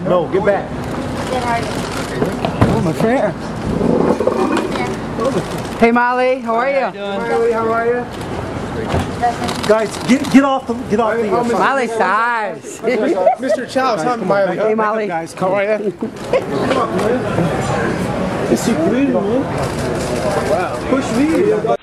No, get back. Oh, my friend. Hey, Molly, how are you? Miley, how are you? Guys, get off the Miley Cyrus. Mr. Chow, tell me Miley. Hey, Molly. Guys, how are you? Is he bleeding, man? Wow. Push me.